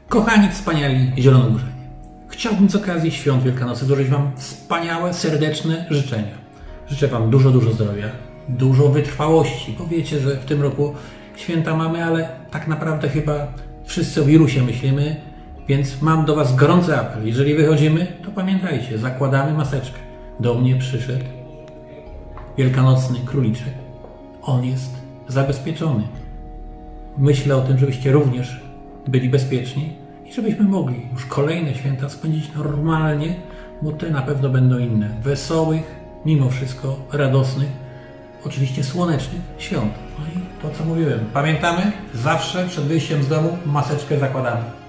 Kochani, wspaniali zielonogórzanie, chciałbym z okazji świąt Wielkanocy złożyć Wam wspaniałe, serdeczne życzenia. Życzę Wam dużo zdrowia, dużo wytrwałości, bo wiecie, że w tym roku święta mamy, ale tak naprawdę chyba wszyscy o wirusie myślimy, więc mam do Was gorący apel. Jeżeli wychodzimy, to pamiętajcie, zakładamy maseczkę. Do mnie przyszedł wielkanocny króliczek. On jest zabezpieczony. Myślę o tym, żebyście również byli bezpieczni i żebyśmy mogli już kolejne święta spędzić normalnie, bo te na pewno będą inne. Wesołych, mimo wszystko radosnych, oczywiście słonecznych świąt. No i to, co mówiłem. Pamiętamy? Zawsze przed wyjściem z domu maseczkę zakładamy.